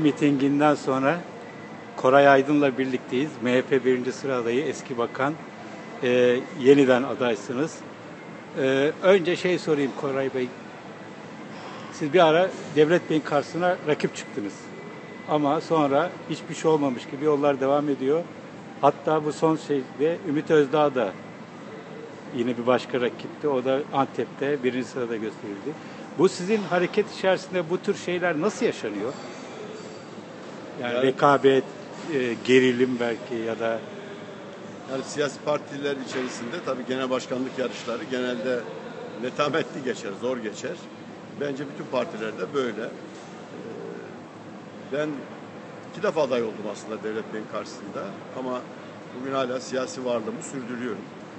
mitinginden sonra Koray Aydın'la birlikteyiz. MHP birinci sıra adayı, eski bakan, yeniden adaysınız. Önce sorayım Koray Bey. Siz bir ara Devlet Bey'in karşısına rakip çıktınız. Ama sonra hiçbir şey olmamış gibi yollar devam ediyor. Hatta bu son Ümit Özdağ da yine bir başka rakipti. O da Antep'te birinci sırada gösterildi. Bu sizin hareket içerisinde bu tür şeyler nasıl yaşanıyor? Yani rekabet, gerilim belki ya da... Yani siyasi partiler içerisinde tabii genel başkanlık yarışları genelde netametli geçer, zor geçer. Bence bütün partilerde böyle. Ben 2 defa aday oldum aslında Devlet Bey'in karşısında ama bugün hala siyasi varlığımı sürdürüyorum.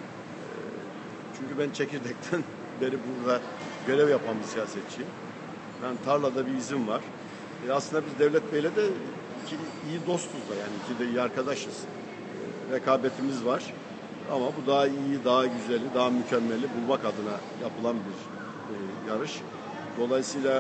Çünkü ben çekirdekten beri burada görev yapan bir siyasetçiyim. Ben tarlada bir izim var. Aslında biz Devlet Bey'le de iyi dostuz da, yani iki de iyi arkadaşız. Rekabetimiz var. Ama bu daha iyi, daha güzeli, daha mükemmeli bulmak adına yapılan bir yarış. Dolayısıyla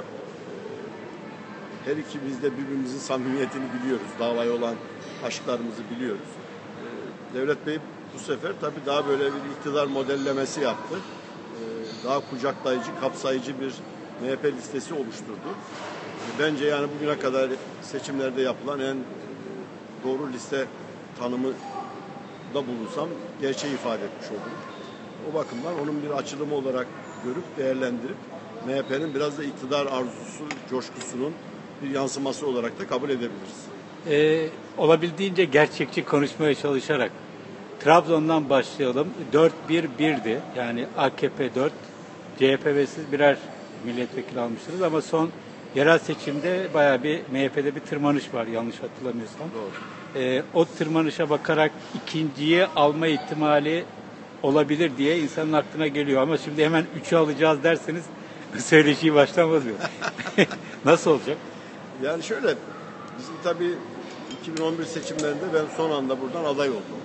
her ikimiz de birbirimizin samimiyetini biliyoruz. Davaya olan aşklarımızı biliyoruz. Devlet Bey bu sefer tabii daha böyle bir iktidar modellemesi yaptı. Daha kucaklayıcı, kapsayıcı bir MHP listesi oluşturdu. Bence yani bugüne kadar seçimlerde yapılan en doğru liste tanımı da bulunsam gerçeği ifade etmiş olurum. O bakımdan onun bir açılımı olarak görüp değerlendirip MHP'nin biraz da iktidar arzusu, coşkusunun bir yansıması olarak da kabul edebiliriz. Olabildiğince gerçekçi konuşmaya çalışarak Trabzon'dan başlayalım. 4-1-1'di. Yani AKP 4, CHP ve siz birer milletvekili almışsınız ama son yerel seçimde bayağı bir MHP'de bir tırmanış var yanlış hatırlamıyorsam. Doğru. O tırmanışa bakarak ikinciyi alma ihtimali olabilir diye insanın aklına geliyor. Ama şimdi hemen 3'ü alacağız derseniz söyleşiyi baştan bozuyor. Nasıl olacak? Yani şöyle, bizim tabii 2011 seçimlerinde ben son anda buradan aday oldum.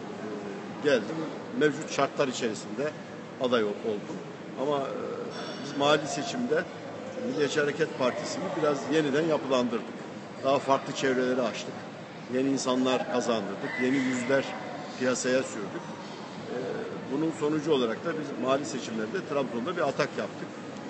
Geldim, mevcut şartlar içerisinde aday oldum. Ama biz mahalli seçimde Milliyetçi Hareket Partisi'ni biraz yeniden yapılandırdık. Daha farklı çevreleri açtık. Yeni insanlar kazandırdık. Yeni yüzler piyasaya sürdük. Bunun sonucu olarak da biz mahalli seçimlerde Trabzon'da bir atak yaptık.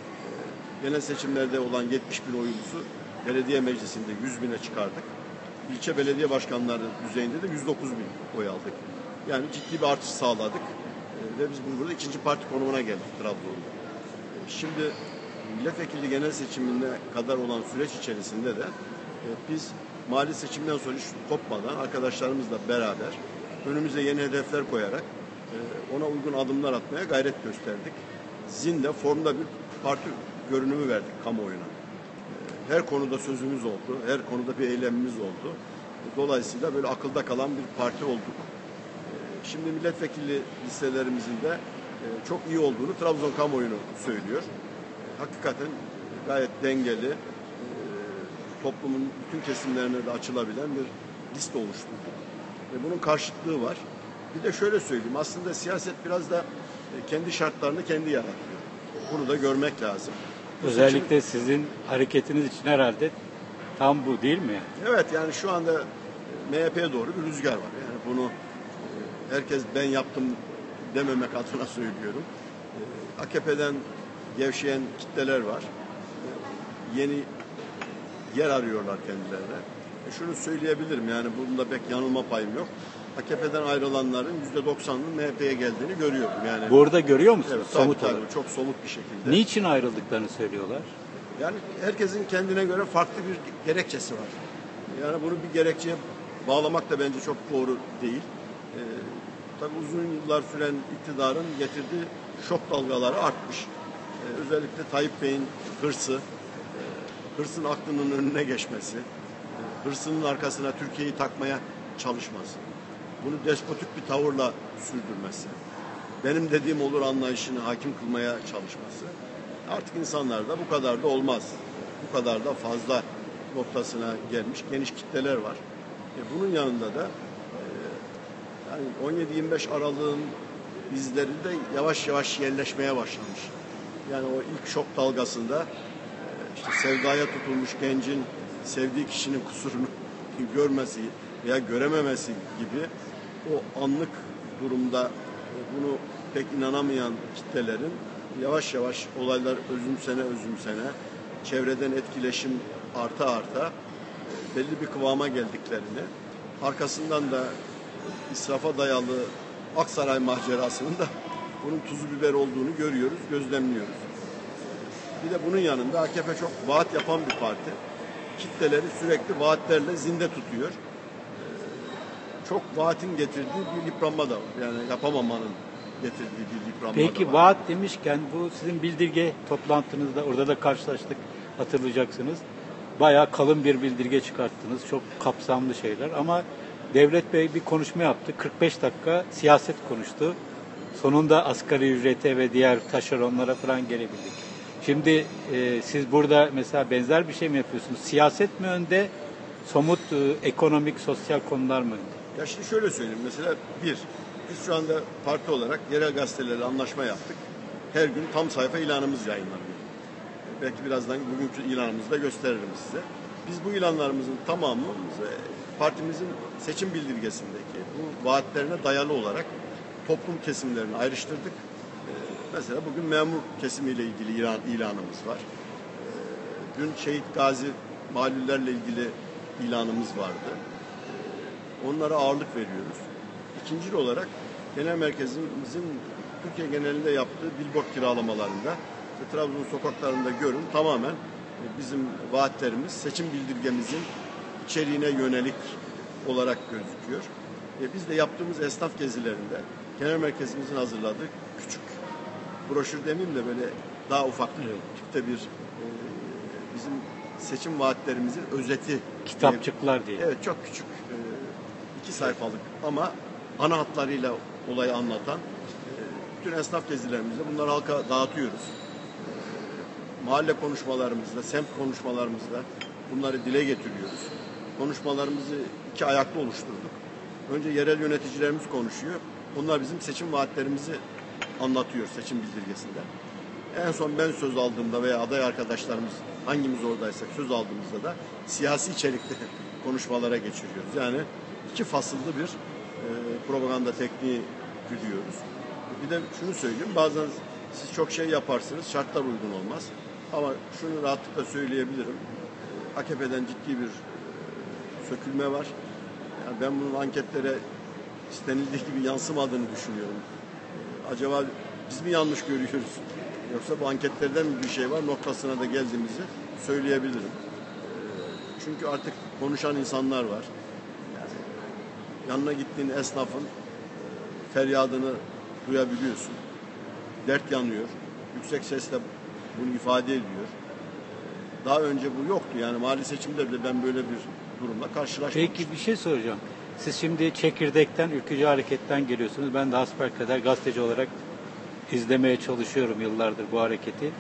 Genel seçimlerde olan 70 bin oyumuzu belediye meclisinde 100 bine çıkardık. İlçe belediye başkanları düzeyinde de 109 bin oy aldık. Yani ciddi bir artış sağladık. Ve biz burada ikinci parti konumuna geldik Trabzon'da. Şimdi milletvekili genel seçimine kadar olan süreç içerisinde de biz mahalli seçimden sonra hiç kopmadan arkadaşlarımızla beraber önümüze yeni hedefler koyarak ona uygun adımlar atmaya gayret gösterdik. Zinde, formda bir parti görünümü verdik kamuoyuna. Her konuda sözümüz oldu, her konuda bir eylemimiz oldu. Dolayısıyla böyle akılda kalan bir parti olduk. Şimdi milletvekili listelerimizin de çok iyi olduğunu Trabzon kamuoyunu söylüyor. Hakikaten gayet dengeli, toplumun bütün kesimlerine de açılabilen bir liste oluşturduk. Bunun karşıtlığı var. Bir de şöyle söyleyeyim, aslında siyaset biraz da kendi şartlarını kendi yaratıyor. Bunu da görmek lazım. Özellikle sizin hareketiniz için herhalde tam bu değil mi? Evet, yani şu anda MHP'ye doğru bir rüzgar var. Yani bunu herkes ben yaptım dememek adına söylüyorum. AKP'den gevşeyen kitleler var. Yeni yer arıyorlar kendilerine. Şunu söyleyebilirim, yani bunda pek yanılma payım yok. AKP'den ayrılanların %90'ının MHP'ye geldiğini görüyorum. Yani burada görüyor musunuz? evet, Somut tabii, olarak. çok somut bir şekilde. Niçin ayrıldıklarını söylüyorlar? Yani herkesin kendine göre farklı bir gerekçesi var. Yani bunu bir gerekçeye bağlamak da bence çok doğru değil. Tabii uzun yıllar süren iktidarın getirdiği şok dalgaları artmış. Özellikle Tayyip Bey'in hırsı, hırsın aklının önüne geçmesi, hırsının arkasına Türkiye'yi takmaya çalışması, bunu despotik bir tavırla sürdürmesi, benim dediğim olur anlayışını hakim kılmaya çalışması, artık insanlarda bu kadar da olmaz. Bu kadar da fazla noktasına gelmiş geniş kitleler var. Bunun yanında da yani 17-25 Aralık'ın izleri de yavaş yavaş yerleşmeye başlamış. Yani o ilk şok dalgasında işte sevdaya tutulmuş gencin sevdiği kişinin kusurunu görmesi veya görememesi gibi o anlık durumda bunu pek inanamayan kitlelerin yavaş yavaş olaylar özümsene çevreden etkileşim arta belli bir kıvama geldiklerini, arkasından da israfa dayalı Aksaray macerasının da bunun tuzu biber olduğunu görüyoruz, gözlemliyoruz. Bir de bunun yanında AKP çok vaat yapan bir parti. Kitleleri sürekli vaatlerle zinde tutuyor. Çok vaatin getirdiği bir yıpranma da var. Yani yapamamanın getirdiği bir yıpranma da var. Peki vaat demişken bu sizin bildirge toplantınızda, orada da karşılaştık, hatırlayacaksınız. Bayağı kalın bir bildirge çıkarttınız. Çok kapsamlı şeyler ama Devlet Bey bir konuşma yaptı. 45 dakika siyaset konuştu. Sonunda asgari ücrete ve diğer taşeronlara falan gelebildik. Şimdi siz burada mesela benzer bir şey mi yapıyorsunuz? Siyaset mi önde, somut ekonomik, sosyal konular mı önde? Ya şimdi şöyle söyleyeyim. Mesela biz şu anda parti olarak yerel gazetelerle anlaşma yaptık. Her gün tam sayfa ilanımız yayınlanıyor. Belki birazdan bugünkü ilanımızı da gösteririm size. Biz bu ilanlarımızın tamamını partimizin seçim bildirgesindeki bu vaatlerine dayalı olarak toplum kesimlerini ayrıştırdık. Mesela bugün memur kesimiyle ilgili ilanımız var. Dün şehit gazi mahallülerle ilgili ilanımız vardı. Onlara ağırlık veriyoruz. İkincil olarak genel merkezimizin Türkiye genelinde yaptığı billboard kiralamalarında Trabzon sokaklarında görün tamamen bizim vaatlerimiz seçim bildirgemizin içeriğine yönelik olarak gözüküyor. Biz de yaptığımız esnaf gezilerinde genel merkezimizin hazırladığı küçük broşür demeyeyim de böyle daha ufak tipte bir bizim seçim vaatlerimizin özeti. Kitapçıklar diye. Evet, çok küçük 2 sayfalık ama ana hatlarıyla olayı anlatan bütün esnaf gezilerimizde bunları halka dağıtıyoruz. Mahalle konuşmalarımızda, semt konuşmalarımızda bunları dile getiriyoruz. Konuşmalarımızı 2 ayaklı oluşturduk. Önce yerel yöneticilerimiz konuşuyor. Onlar bizim seçim vaatlerimizi anlatıyor seçim bildirgesinde. En son ben söz aldığımda veya aday arkadaşlarımız hangimiz oradaysak söz aldığımızda da siyasi içerikli konuşmalara geçiriyoruz. Yani 2 fasıllı bir propaganda tekniği güdüyoruz. Bir de şunu söyleyeyim, bazen siz çok şey yaparsınız, şartlar uygun olmaz. Ama şunu rahatlıkla söyleyebilirim, AKP'den ciddi bir sökülme var. Yani ben bunun anketlere istenildiği gibi yansımadığını düşünüyorum. Acaba biz mi yanlış görüyoruz? Yoksa bu anketlerden mi bir şey var noktasına da geldiğimizi söyleyebilirim. Çünkü artık konuşan insanlar var. Yani yanına gittiğin esnafın feryadını duyabiliyorsun. Dert yanıyor. Yüksek sesle bunu ifade ediyor. Daha önce bu yoktu. Yani mahalli seçimlerde ben böyle bir durumla karşılaşmamıştım. Peki bir şey soracağım. Siz şimdi Çekirdek'ten, Ülkücü Hareket'ten geliyorsunuz. Ben de hasbelkader gazeteci olarak izlemeye çalışıyorum yıllardır bu hareketi.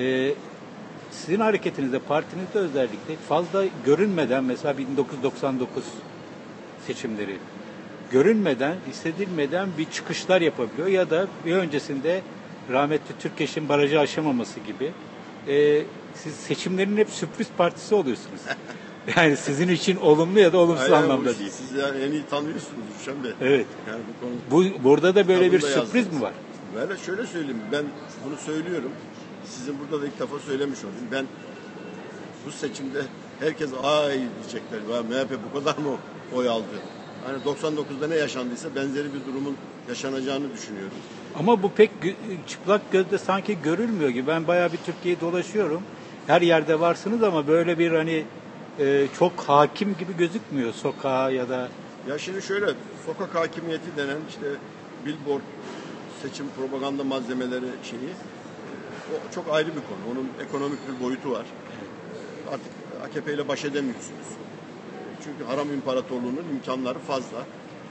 Sizin hareketinizde, partinizde özellikle fazla görünmeden, mesela 1999 seçimleri görünmeden, hissedilmeden bir çıkışlar yapabiliyor ya da bir öncesinde rahmetli Türkeş'in barajı aşamaması gibi siz seçimlerin hep sürpriz partisi oluyorsunuz. Yani sizin için olumlu ya da olumsuz anlamda değil. Siz yani en iyi tanıyorsunuz Rüşen Bey. Evet. Yani bu konu, burada da böyle bir sürpriz yazdınız. mi var? Böyle şöyle söyleyeyim, ben bunu söylüyorum. Sizin burada da ilk defa söylemiş olayım. Ben bu seçimde herkes ay diyecekler. MHP bu kadar mı oy aldı? Hani 99'da ne yaşandıysa benzeri bir durumun yaşanacağını düşünüyorum. Ama bu pek çıplak gözle sanki görülmüyor gibi. Ben bayağı bir Türkiye'yi dolaşıyorum. Her yerde varsınız ama böyle bir hani çok hakim gibi gözükmüyor sokağa ya da... Ya şimdi şöyle, sokak hakimiyeti denen işte billboard, seçim propaganda malzemeleri şeyi, o çok ayrı bir konu. Onun ekonomik bir boyutu var. Artık AKP ile baş edemiyorsunuz. Çünkü haram imparatorluğunun imkanları fazla.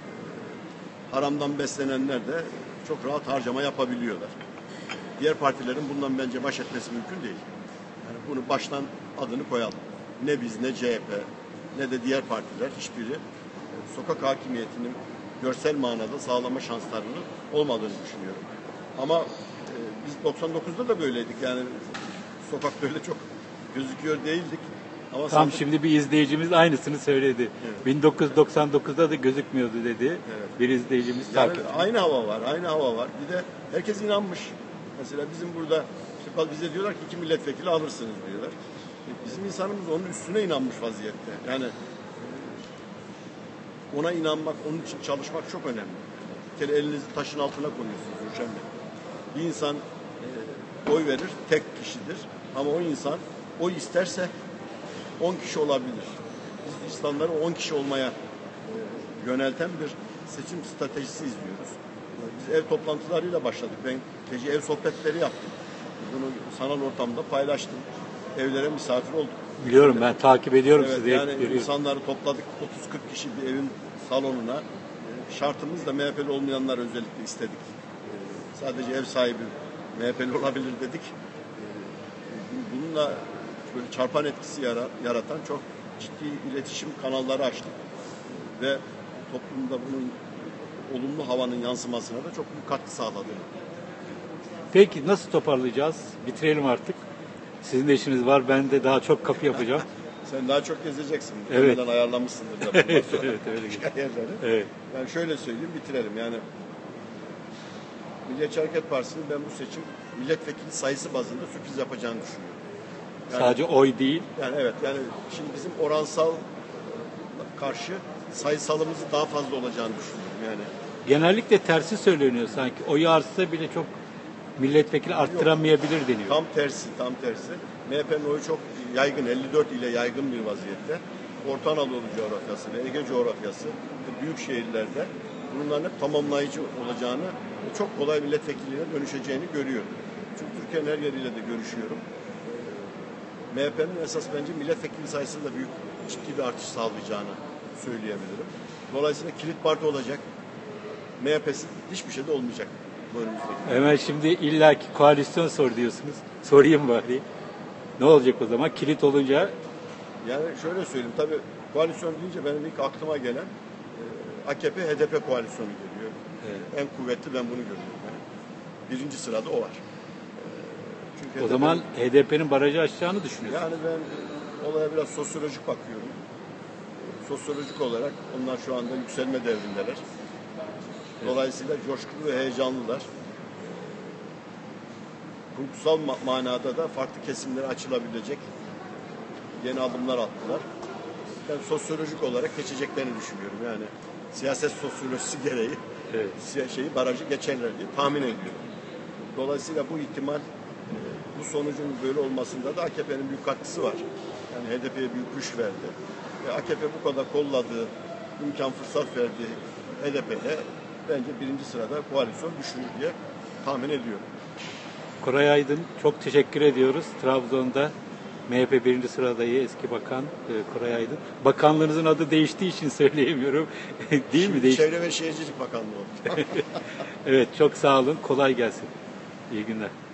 Haramdan beslenenler de çok rahat harcama yapabiliyorlar. Diğer partilerin bundan bence baş etmesi mümkün değil. Yani bunu baştan adını koyalım. Ne biz, ne CHP, ne de diğer partiler hiçbiri sokak hakimiyetinin görsel manada sağlama şanslarının olmadığını düşünüyorum. Ama biz 99'da da böyleydik. Yani sokakta öyle çok gözüküyor değildik. Ama Tam sandık- şimdi bir izleyicimiz aynısını söyledi. Evet. 1999'da da gözükmüyordu dedi. Evet. Bir izleyicimiz Yani takip. aynı hava var, aynı hava var. Bir de herkes inanmış. Mesela bizim burada işte bize diyorlar ki 2 milletvekili alırsınız diyorlar. Bizim insanımız onun üstüne inanmış vaziyette. Yani ona inanmak, onun için çalışmak çok önemli. Bir kere elinizi taşın altına koyuyorsunuz Ruşen Bey. Bir insan oy verir, tek kişidir. Ama o insan oy isterse 10 kişi olabilir. Biz İslamları 10 kişi olmaya yönelten bir seçim stratejisi izliyoruz. Biz ev toplantılarıyla başladık. Ben gece ev sohbetleri yaptım. Bunu sanal ortamda paylaştım. Evlere misafir olduk. Biliyorum, ben takip ediyorum Evet, sizi. yani Görüyorum. insanları topladık 30-40 kişi bir evin salonuna. Şartımız da MHP'li olmayanlar özellikle istedik. Sadece ev sahibi MHP'li olabilir dedik. Bununla böyle çarpan etkisi yaratan çok ciddi iletişim kanalları açtık. Ve toplumda bunun olumlu havanın yansımasına da çok büyük katkı sağladı. Peki nasıl toparlayacağız? Bitirelim artık. Sizin de işiniz var. Ben de daha çok kapı yapacağım. Sen daha çok gezeceksin. Evet. Önceden ayarlamışsındır da bundan sonra. Evet, öyle Başka yerleri. Evet. Yani şöyle söyleyeyim, bitirelim. Yani Milliyetçi Hareket Partisi'nin ben bu seçim milletvekili sayısı bazında sürpriz yapacağını düşünüyorum. Yani, Sadece oy değil. yani evet, yani şimdi bizim oransal karşı sayısalımızı daha fazla olacağını düşünüyorum. Yani Genellikle tersi söyleniyor sanki. Oyu artsa bile çok milletvekili arttıramayabilir deniyor. tam tersi, tam tersi. MHP'nin oyu çok yaygın, 54 ile yaygın bir vaziyette. Orta Anadolu coğrafyası ve Ege coğrafyası ve büyük şehirlerde bunların hep tamamlayıcı olacağını ve çok kolay milletvekilliğine dönüşeceğini görüyorum. Çünkü Türkiye'nin her yeriyle de görüşüyorum. MHP'nin esas bence milletvekili sayısında büyük ciddi bir artış sağlayacağını söyleyebilirim. Dolayısıyla kilit parti olacak. MHP'si hiçbir şey de olmayacak bu önümüzdeki. Hemen şimdi illaki koalisyon sor diyorsunuz. Sorayım bari. Ne olacak o zaman? Kilit olunca Yani şöyle söyleyeyim, tabii koalisyon deyince benim ilk aklıma gelen AKP-HDP koalisyonu geliyor. Evet. En kuvvetli ben bunu görüyorum. Yani. Birinci sırada o var. Çünkü o zaman HDP'nin barajı aşacağını düşünüyorsunuz. yani ben olaya biraz sosyolojik bakıyorum. Sosyolojik olarak onlar şu anda yükselme devrindeler. Dolayısıyla coşkulu ve heyecanlılar. Kurgusal manada da farklı kesimlere açılabilecek yeni adımlar attılar. Ben sosyolojik olarak geçeceklerini düşünüyorum. Yani siyaset sosyolojisi gereği Evet. barajı geçerler diye tahmin ediyorum. Dolayısıyla bu ihtimal, bu sonucun böyle olmasında da AKP'nin büyük katkısı var. Yani HDP'ye büyük güç verdi. Ve AKP bu kadar kolladığı, imkan fırsat verdiği HDP'de bence birinci sırada koalisyon düşünür diye tahmin ediyorum. Koray Aydın, çok teşekkür ediyoruz. Trabzon'da MHP birinci sıra adayı eski bakan Koray Aydın. Bakanlığınızın adı değiştiği için söyleyemiyorum. Değil mi? Değişti. Çevre ve Şehircilik Bakanlığı oldu. Evet, çok sağ olun. Kolay gelsin. İyi günler.